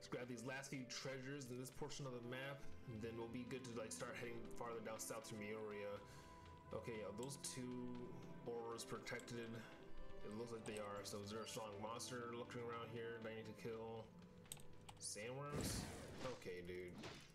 Let's grab these last few treasures in this portion of the map, and then we'll be good to like start heading farther down south to Mioria. Okay, are those two ores protected? It looks like they are. So is there a strong monster looking around here that I need to kill? Sandworms? Okay, dude.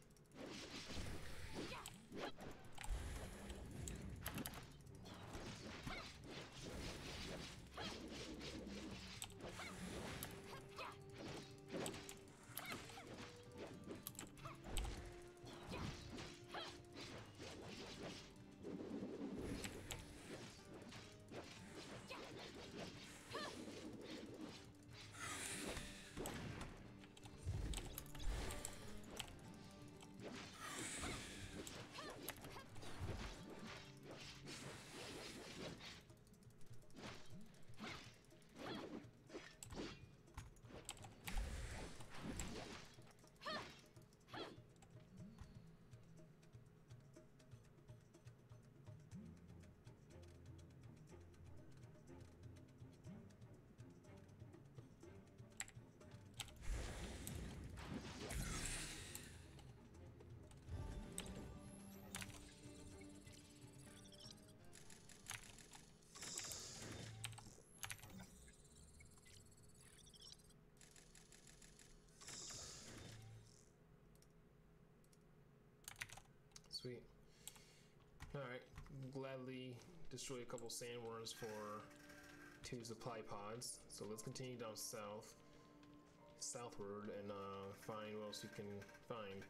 Sweet. Alright, gladly destroy a couple sandworms for 2 supply pods. So let's continue down southward, and find what else we can find.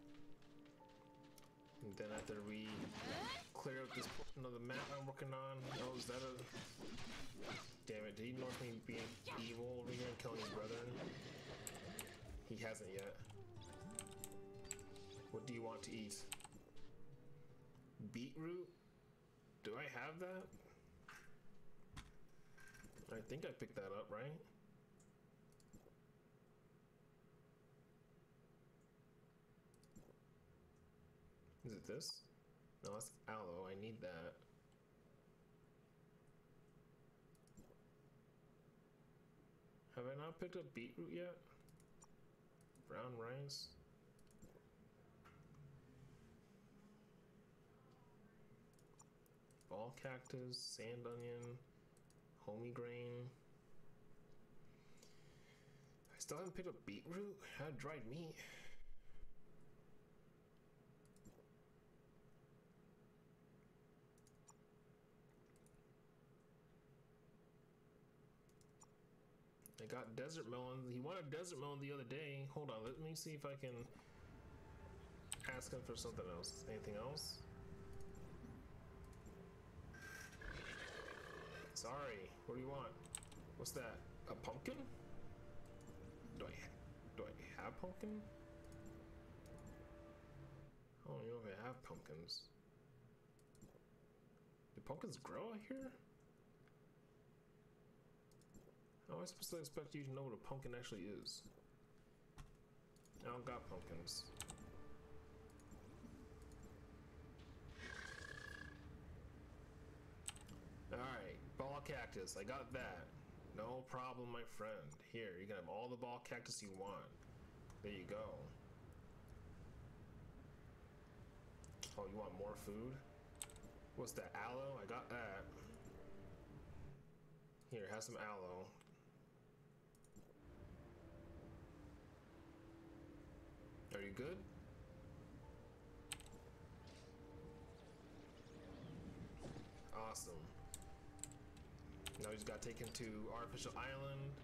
And then after we clear up this portion of the map I'm working on. Oh, is that a... Damn it, did he notice me being evil over here and killing his brethren? He hasn't yet. What do you want to eat? Beetroot? Do I have that? I think I picked that up, right? Is it this? No, that's aloe. I need that. Have I not picked up beetroot yet? Brown rice? Ball cactus, sand onion, homie grain. I still haven't picked up beetroot. I had dried meat. I got desert melon. He wanted desert melon the other day. Hold on, let me see if I can ask him for something else. Anything else? Sorry, what do you want? What's that? A pumpkin? Do I have pumpkin? I don't know if I have pumpkins. Do pumpkins grow out here? How am I supposed to expect you to know what a pumpkin actually is? I don't got pumpkins. Alright, ball cactus, I got that. No problem, my friend. Here, you can have all the ball cactus you want. There you go. Oh, you want more food? What's that, aloe? I got that. Here, have some aloe. Are you good? Awesome. Now we just got taken to Artificial Island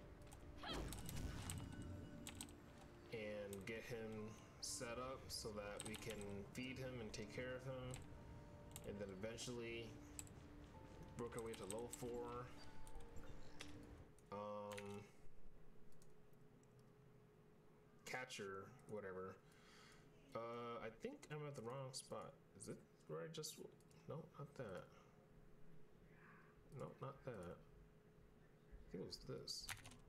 and get him set up so that we can feed him and take care of him, and then eventually work our way to level 4. Catcher, whatever. I think I'm at the wrong spot. Is it where I just... No, not that. No, not that. I think it was this.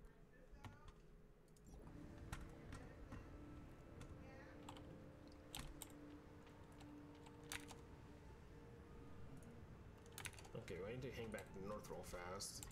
Okay, well, I need to hang back north real fast.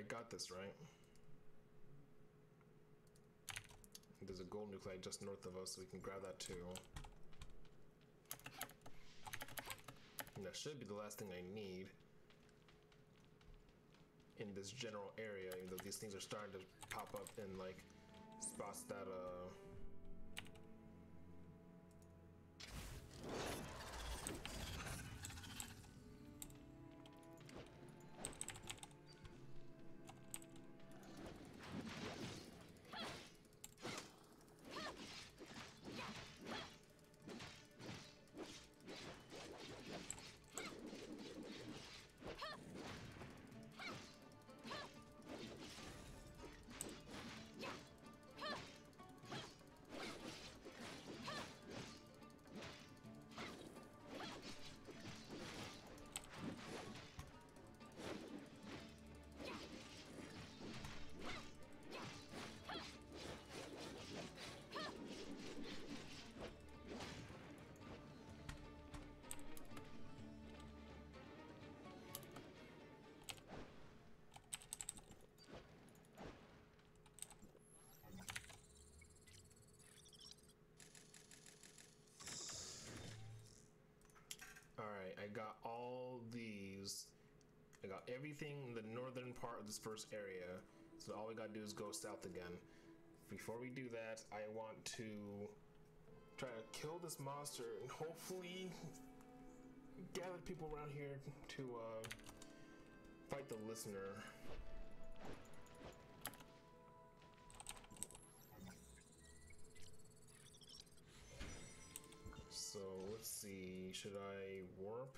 I got this, right? There's a gold nuclei just north of us, so we can grab that too. And that should be the last thing I need in this general area, even though these things are starting to pop up in like spots that Alright, I got all these. I got everything in the northern part of this first area. So all we gotta do is go south again. Before we do that, I want to try to kill this monster and hopefully gather people around here to fight the listener. So let's see, should I warp?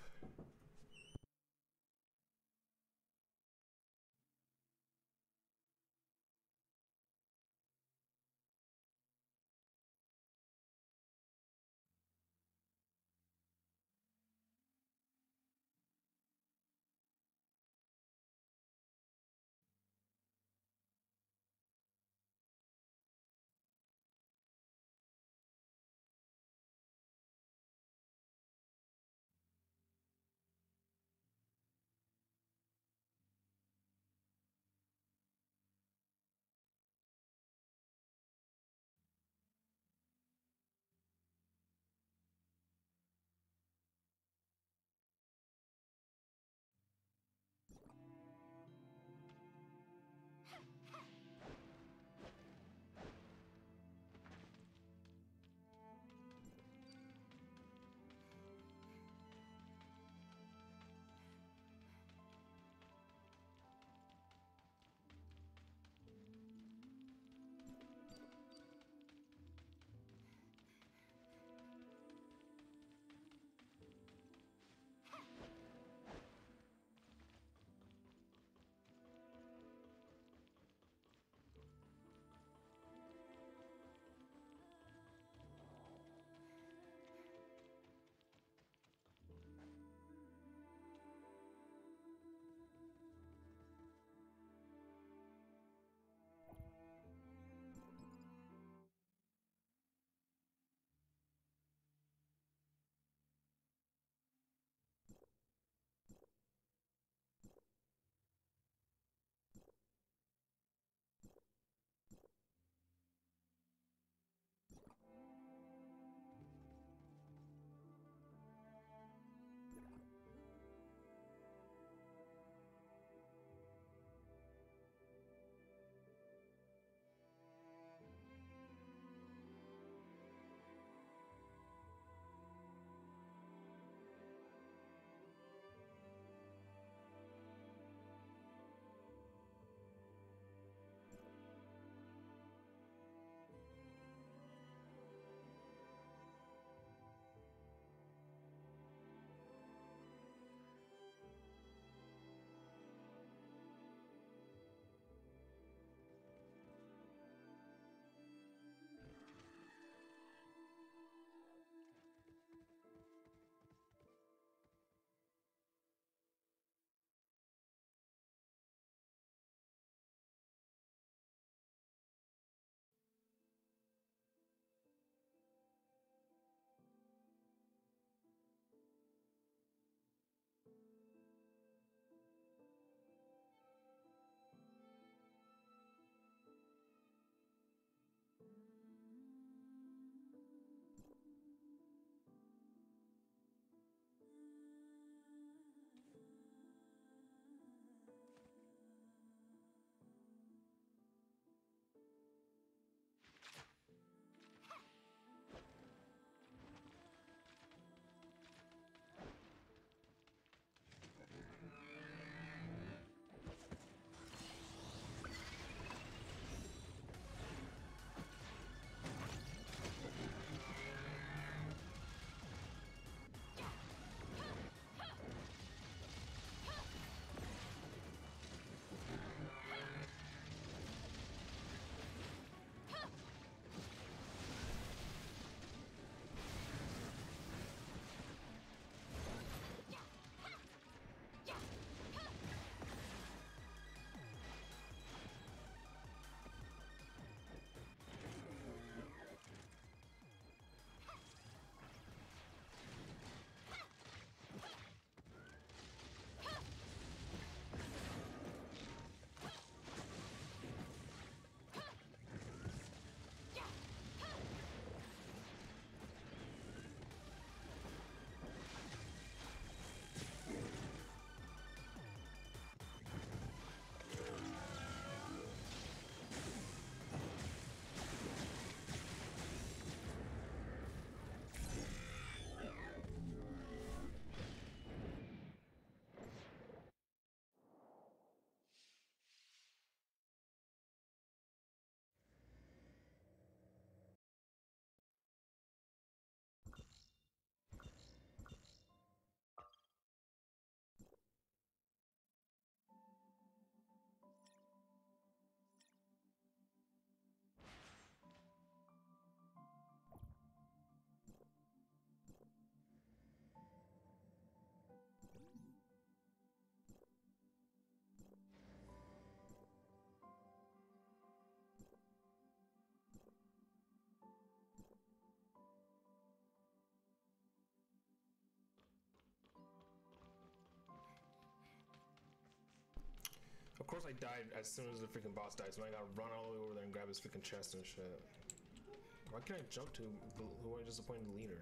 Of course I died as soon as the freaking boss died, so I gotta run all the way over there and grab his freaking chest and shit. Why can't I jump to who I just appointed leader?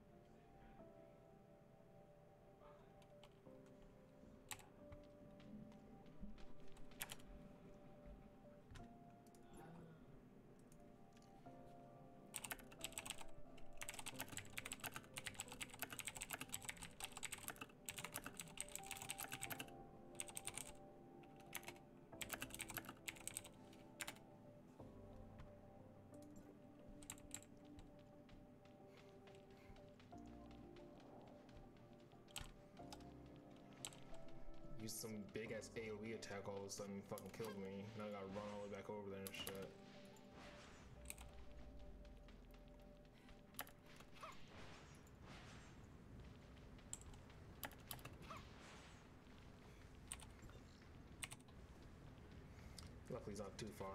Used some big ass AoE attack all of a sudden, fucking killed me. Now I gotta run all the way back over there and shit. Luckily he's not too far.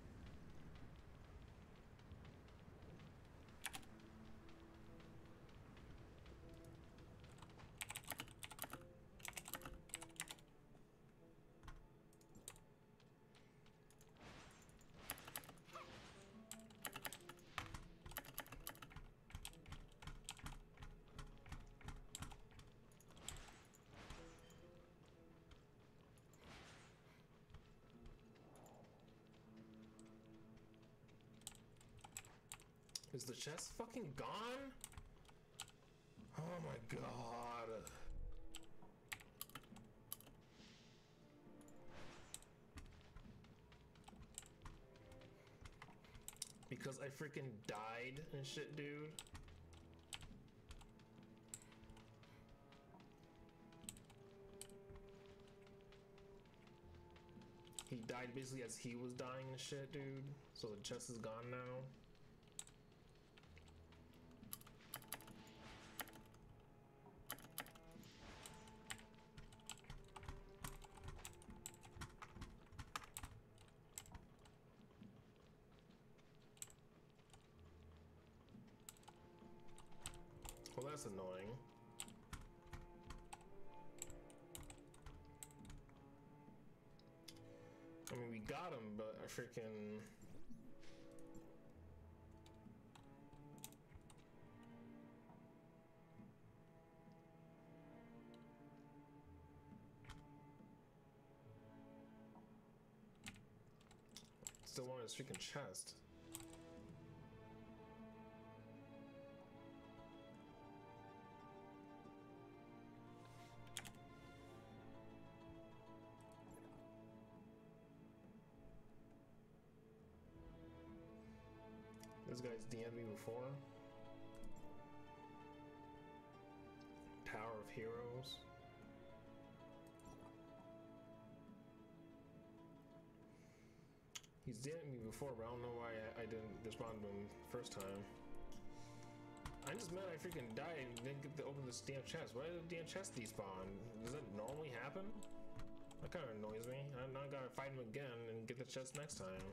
Is the chest fucking gone? Oh my god. Because I freaking died and shit, dude. He died basically as he was dying and shit, dude. So the chest is gone now. Well, that's annoying. I mean, we got him, but I freaking... Still want his freaking chest. This guy's DM'd me before. Tower of Heroes. He's DM'd me before, but I don't know why I didn't respond to him first time. I'm just mad I freaking died and didn't get to open this damn chest. Why did the damn chest despawn? Does that normally happen? That kind of annoys me. I now gotta fight him again and get the chest next time.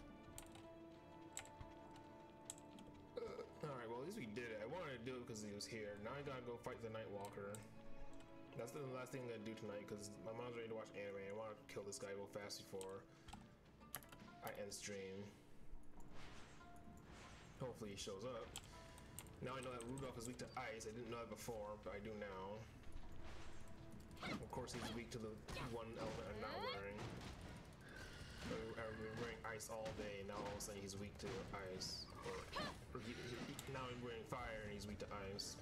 Alright, well at least we did it. I wanted to do it because he was here. Now I gotta go fight the Nightwalker. That's the last thing I'm gonna do tonight because my mom's ready to watch anime. I want to kill this guy real fast before I end stream. Hopefully he shows up. Now I know that Rudolph is weak to ice. I didn't know that before, but I do now. Of course he's weak to the one element I'm not wearing. I've been wearing ice all day, now all of a sudden he's weak to ice. Now I'm wearing fire and he's weak to ice.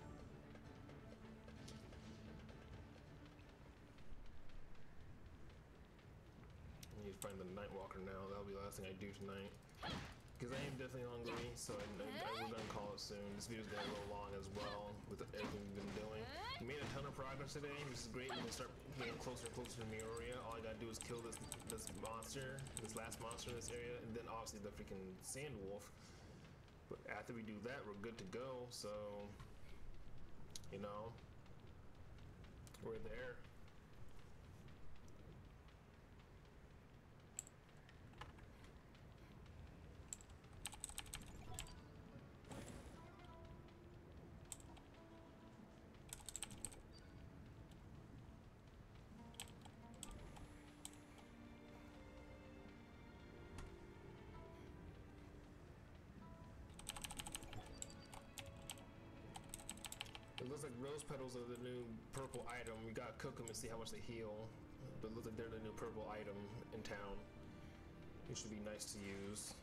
I need to find the Nightwalker now. That'll be the last thing I do tonight. Because I am definitely hungry, so we're gonna call it soon. This video's gonna go long as well with everything we've been doing. We made a ton of progress today, which is great. We're gonna start getting closer and closer to Mioria. All I gotta do is kill this monster, this last monster in this area, and then obviously the freaking Sand Wolf. But after we do that, we're good to go. So, you know, we're there. rose petals are the new purple item. We gotta cook them and see how much they heal. But it looks like they're the new purple item in town. It should be nice to use.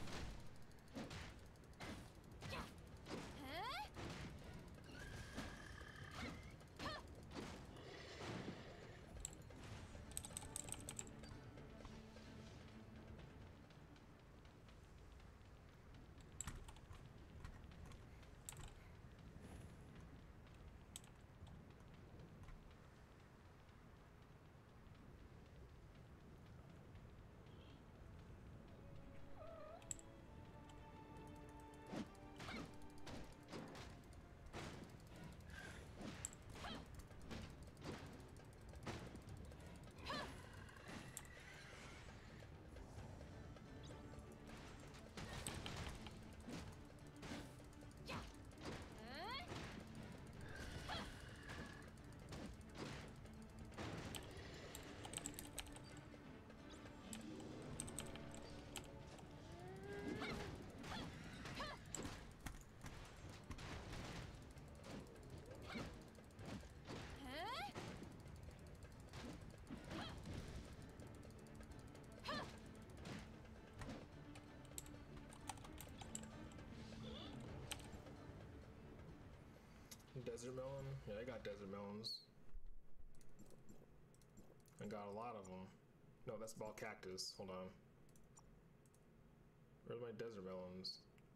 Desert melon? Yeah, I got desert melons. I got a lot of them. No, that's ball cactus. Hold on. Where's my desert melons?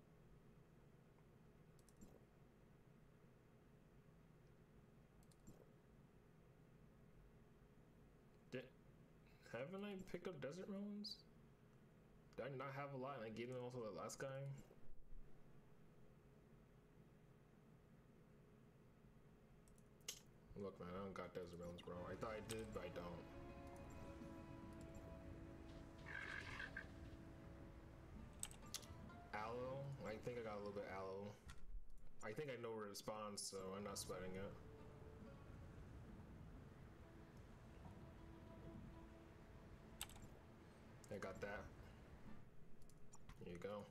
Haven't I picked up desert melons? Did I not have a lot and I gave them all to the last guy? Look, man, I don't got desert melons, bro. I thought I did, but I don't. Aloe? I think I got a little bit of aloe. I think I know where it spawns, so I'm not sweating it. I got that. Here you go.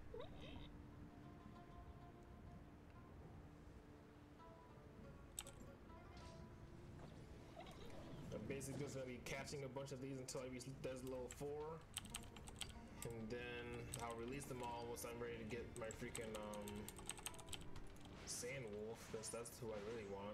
I'm basically just gonna be catching a bunch of these until I reach Desert Level 4. And then I'll release them all once I'm ready to get my freaking Sand Wolf, because that's who I really want.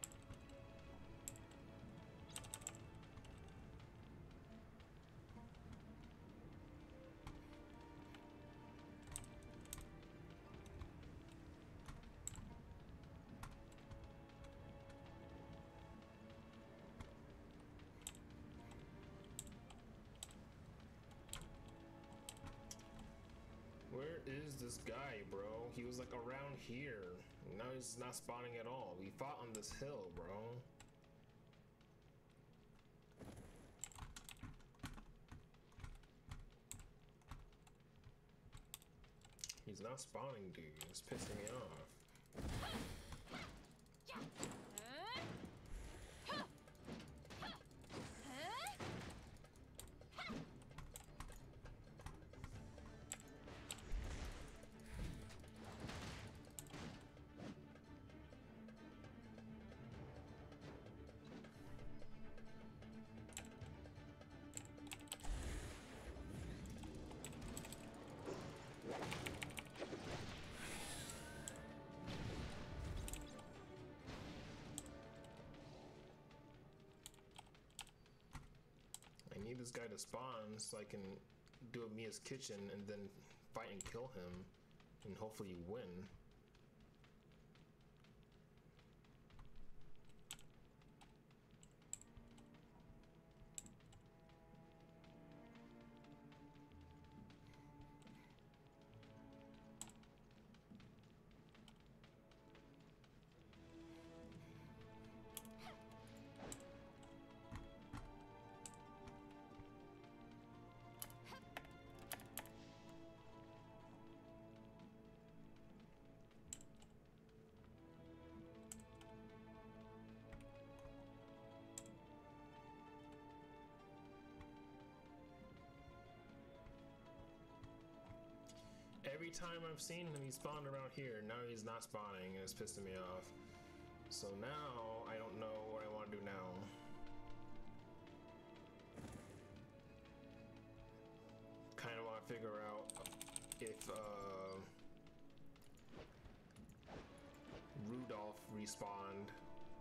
Where is this guy, bro? He was like around here. Now he's not spawning at all. We fought on this hill, bro. He's not spawning, dude. It's pissing me off. I need this guy to spawn so I can do a Mia's Kitchen and then fight and kill him and hopefully win. Every time I've seen him, he spawned around here. Now he's not spawning, and it's pissing me off. So now I don't know what I want to do now. Kind of want to figure out if Rudolph respawned.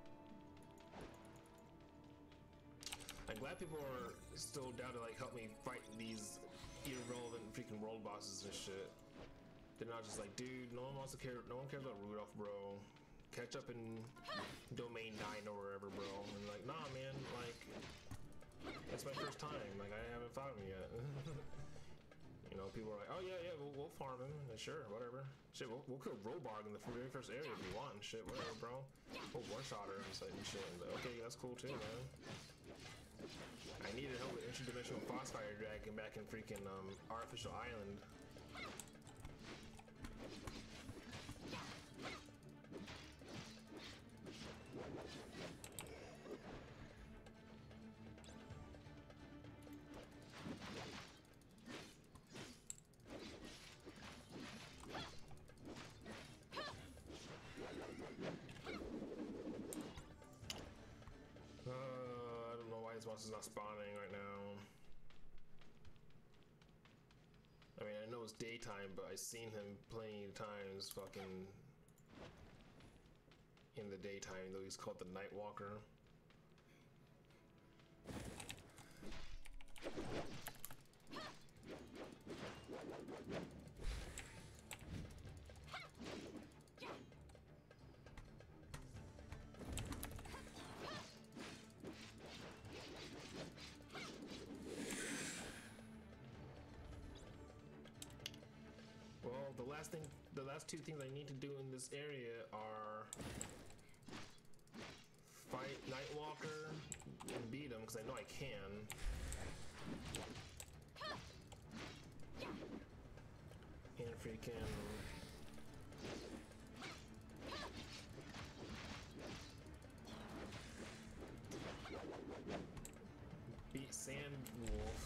I'm glad people are still down to like help me fight these irrelevant freaking world bosses and shit. They're not just like, dude, no one wants to care. No one cares about Rudolph, bro. Catch up in Domain 9 or wherever, bro. And like, nah, man, like, it's my first time. Like, I haven't fought him yet. You know, people are like, oh, yeah, we'll farm him. Sure, whatever. Shit, we'll kill Robarg in the very first area if you want. Shit, whatever, bro. We'll one-shot her and shit. But okay, that's cool too, man. I needed help with interdimensional Foxfire Dragon back in freaking Artificial Island. I don't know why this monster's not spawning right now. I mean, I know it's daytime, but I've seen him plenty of times fucking in the daytime, though he's called the Nightwalker. The last two things I need to do in this area are fight Nightwalker and beat him, because I know I can. And freaking beat Sandwolf.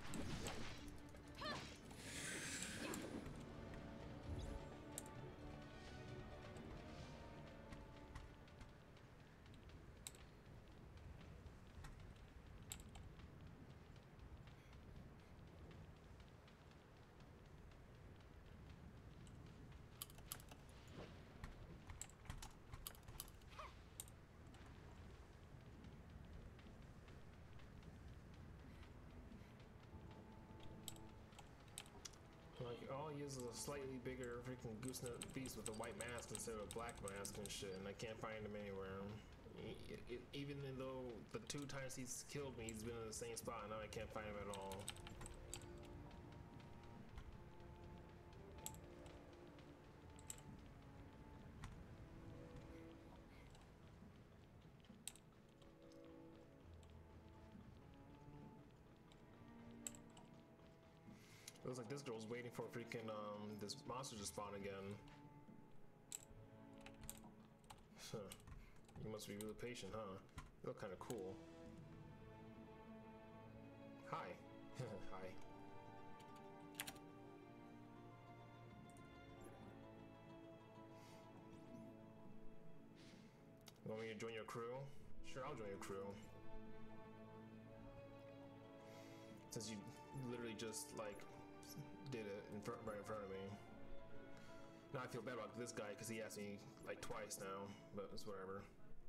Like, all he is a slightly bigger freaking gooseneck beast with a white mask instead of a black mask and shit, and I can't find him anywhere. Even though the 2 times he's killed me, he's been in the same spot, and now I can't find him at all. Looks like this girl's waiting for freaking this monster to spawn again. Huh. You must be really patient, huh? You look kind of cool. Hi. Hi. You want me to join your crew? Sure, I'll join your crew. Since you literally just like did it right in front of me. Now I feel bad about this guy because he asked me like twice now, but it's whatever.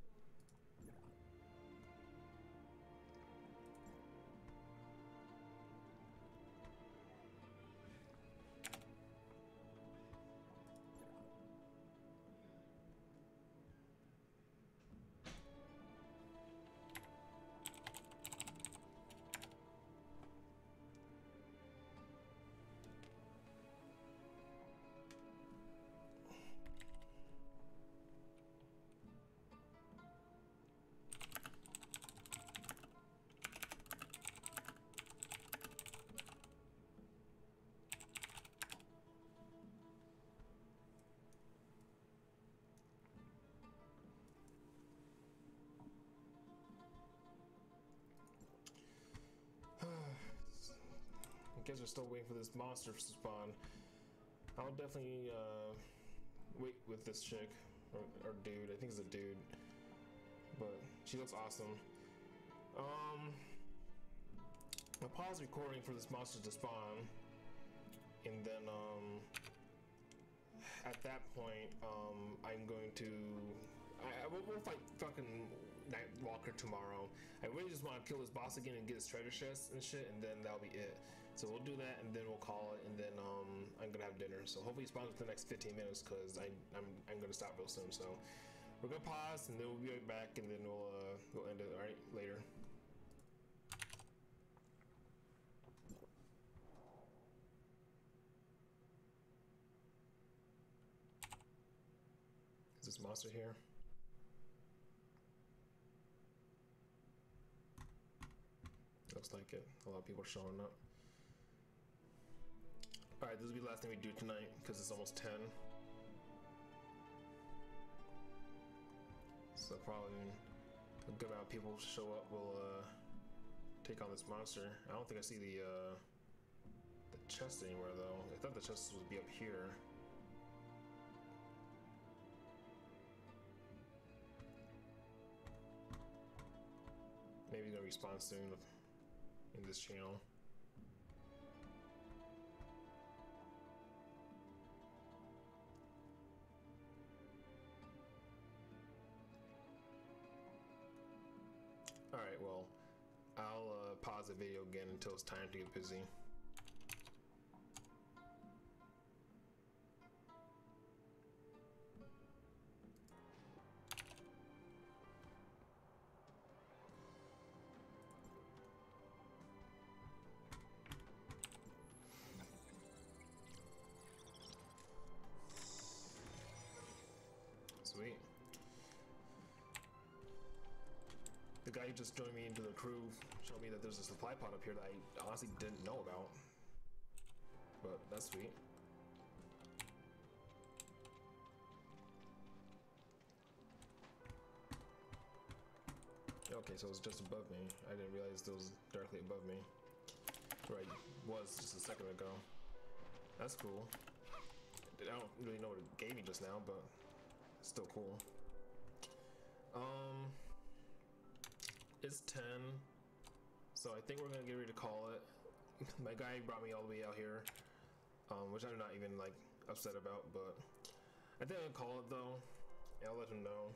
I guess we're still waiting for this monster to spawn. I'll definitely wait with this chick or dude. I think it's a dude, but she looks awesome. I pause recording for this monster to spawn, and then at that point, I'm going to we'll fight fucking Nightwalker tomorrow. I really just want to kill this boss again and get his treasure chest and shit, and then that'll be it. So we'll do that, and then we'll call it, and then I'm gonna have dinner. So hopefully he spawns within the next 15 minutes, cause I'm gonna stop real soon. So we're gonna pause, and then we'll be right back, and then we'll end it. All right, later. Is this monster here? Looks like it. A lot of people showing up. Alright, this will be the last thing we do tonight because it's almost 10. So probably a good amount of people show up will take on this monster. I don't think I see the chest anywhere though. I thought the chest would be up here. Maybe he's gonna respawn soon in this channel. Alright, well, I'll pause the video again until it's time to get busy. Sweet. The guy who just joined me into the crew showed me that there's a supply pod up here that I honestly didn't know about. But that's sweet. Okay, so it's just above me. I didn't realize it was directly above me. Where I was just a second ago. That's cool. I don't really know what it gave me just now, but it's still cool. It's 10, so I think we're gonna get ready to call it. My guy brought me all the way out here, which I'm not even like upset about, but I think I'll call it though. And I'll let him know.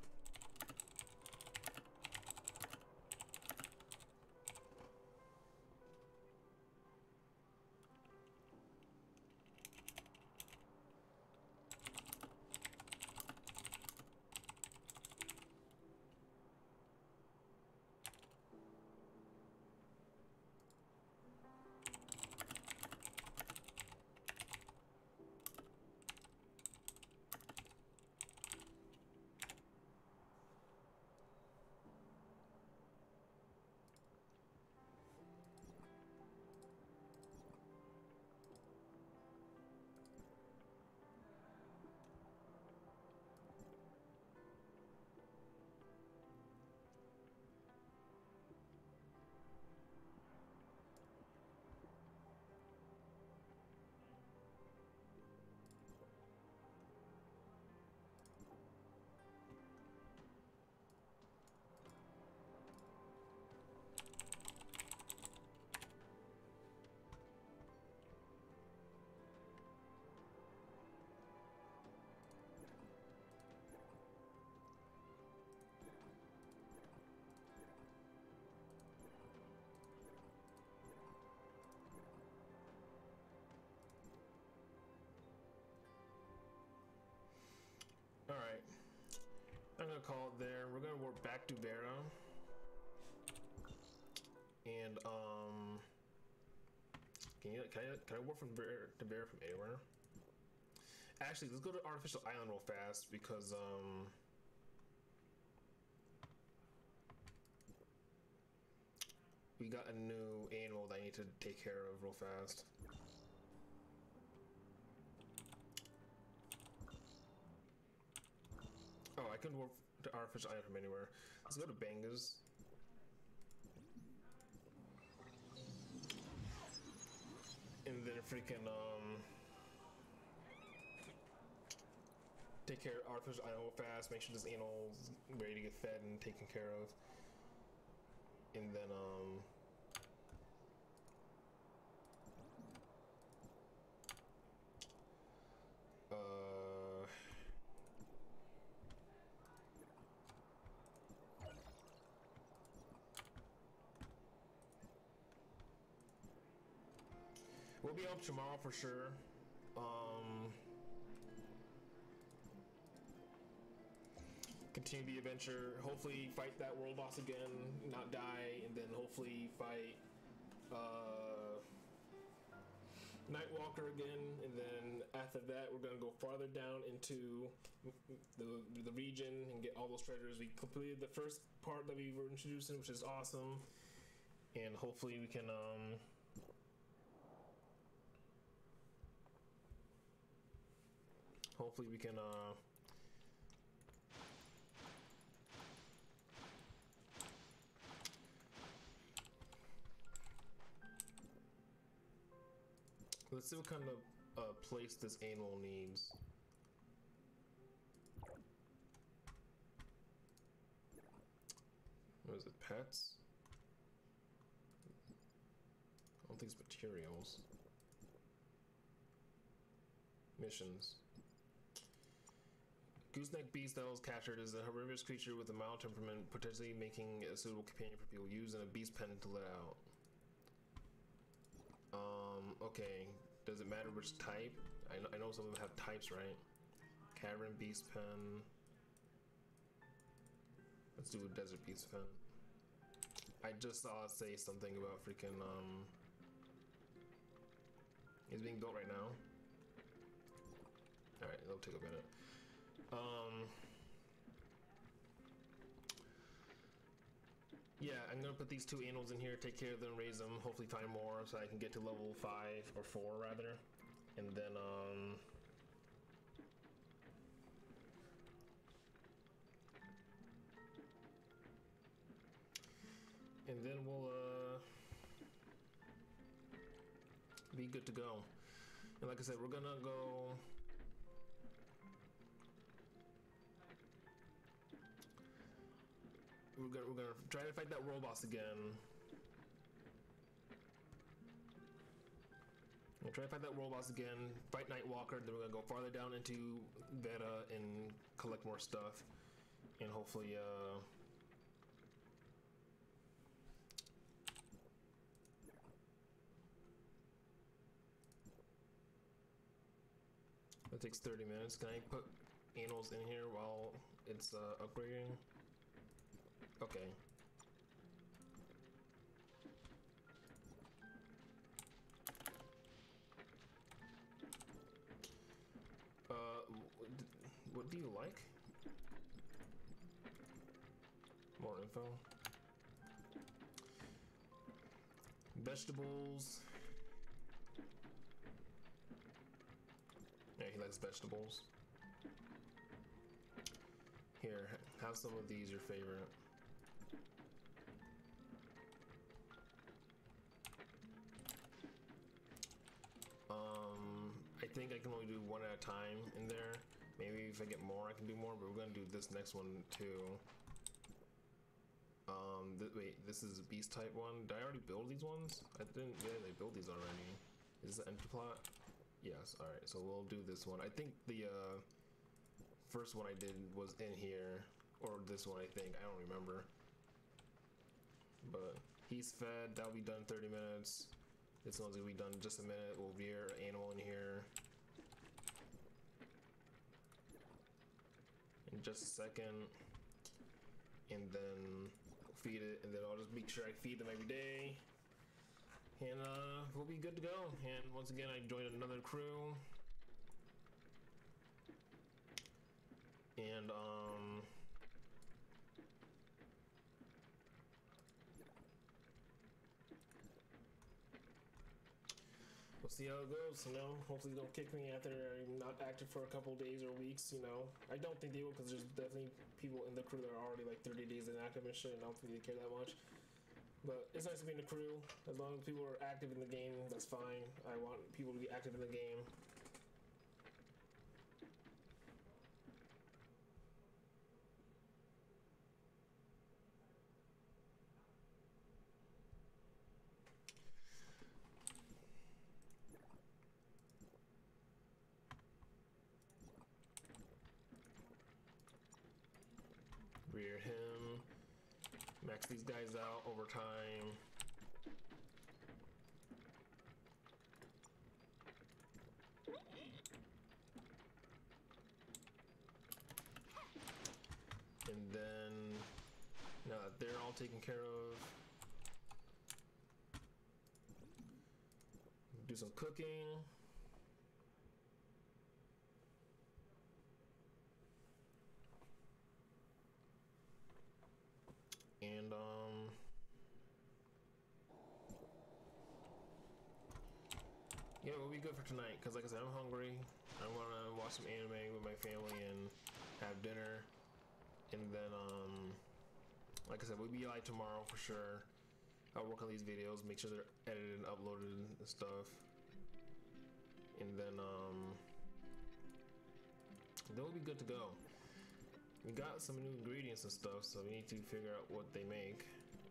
Alright, I'm gonna call it there. We're gonna warp back to Vera. And, can I warp from Vera to Vera from anywhere? Actually, let's go to Artificial Island real fast because, we got a new animal that I need to take care of real fast. Oh, I can warp to Artificial Island from anywhere. Let's go to Bangas. And then freaking, take care of artificial animal fast, make sure this animal's ready to get fed and taken care of. And then we'll be up tomorrow for sure. Continue the adventure, hopefully fight that world boss again, not die, and then hopefully fight Nightwalker again, and then after that we're gonna go farther down into the region and get all those treasures. We completed the first part that we were introduced in, which is awesome, and hopefully we can let's see what kind of place this animal needs. What is it, pets? I don't think it's materials. Missions. Gooseneck beast that was captured is a herbivorous creature with a mild temperament, potentially making a suitable companion for people. Using a beast pen to let out. Okay. Does it matter which type? I know some of them have types, right? Cavern beast pen. Let's do a desert beast pen. I just saw it say something about freaking it's being built right now. Alright, it'll take a minute. Yeah, I'm gonna put these two animals in here, take care of them, raise them, hopefully find more so I can get to level 5 or 4 rather. And then we'll be good to go. And like I said, we're gonna go we're gonna try to fight that world boss again. We'll try to fight that world boss again, fight Nightwalker, then we're gonna go farther down into Veta and collect more stuff. And hopefully that takes 30 minutes. Can I put animals in here while it's upgrading? Okay. What do you like? More info. Vegetables. Yeah, he likes vegetables. Here, have some of these, your favorite. I think I can only do one at a time in there. Maybe if I get more, I can do more, but we're gonna do this next one too. Wait, this is a beast type one. Did I already build these ones? I didn't, yeah, they built these already. Is this an empty plot? Yes, alright, so we'll do this one. I think the first one I did was in here, or this one I think, I don't remember. But he's fed, that'll be done in 30 minutes. This one's gonna be done in just a minute. We'll rear an animal in here in just a second, and then feed it, and then I'll just make sure I feed them every day, and we'll be good to go. And once again, I joined another crew, and we'll see how it goes, you know. Hopefully they don't kick me after I'm not active for a couple days or weeks, you know. I don't think they will, because there's definitely people in the crew that are already like 30 days inactive and shit, and I don't think they care that much. But it's nice to be in the crew. As long as people are active in the game, that's fine. I want people to be active in the game. Max these guys out over time. And then, now that they're all taken care of, do some cooking. And yeah, we'll be good for tonight, because like I said, I'm hungry. I want to watch some anime with my family and have dinner. And then like I said, we'll be live tomorrow for sure. I'll work on these videos, make sure they're edited and uploaded and stuff. And then we'll be good to go. We got some new ingredients and stuff, so we need to figure out what they make.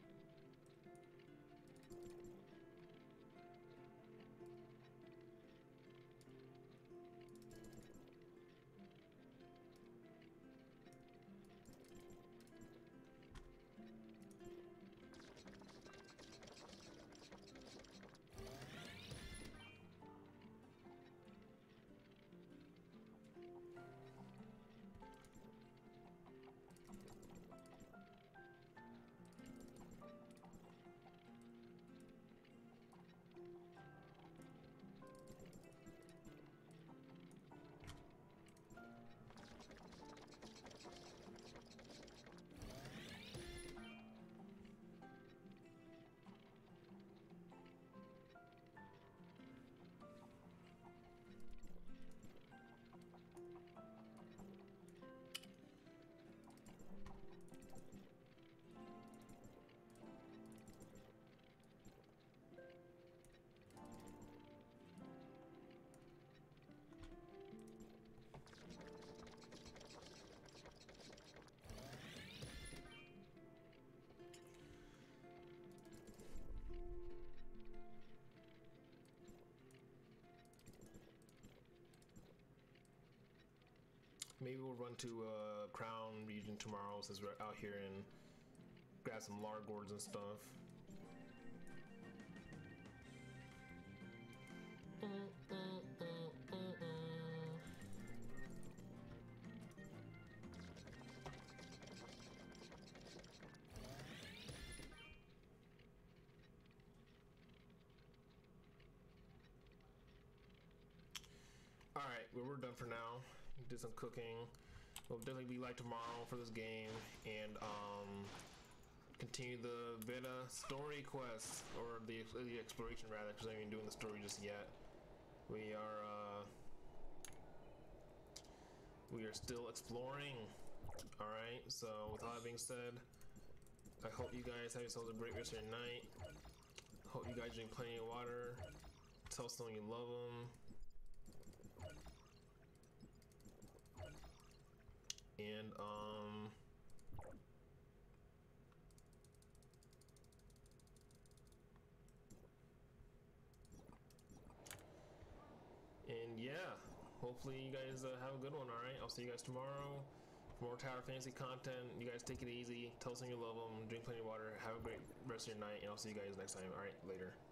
Maybe we'll run to Crown region tomorrow since we're out here and grab some Largords and stuff. Alright, well, we're done for now. Did some cooking. We'll definitely be live tomorrow for this game, and continue the beta story quest, or the exploration rather, because I ain't doing the story just yet. We are still exploring. Alright, so with all that being said, I hope you guys have yourselves a great rest of your night. Hope you guys drink plenty of water. Tell someone you love them. And yeah, hopefully you guys have a good one. All right, I'll see you guys tomorrow for more Tower Fantasy content. You guys take it easy, tell someone you love them, drink plenty of water, have a great rest of your night, and I'll see you guys next time. All right, later.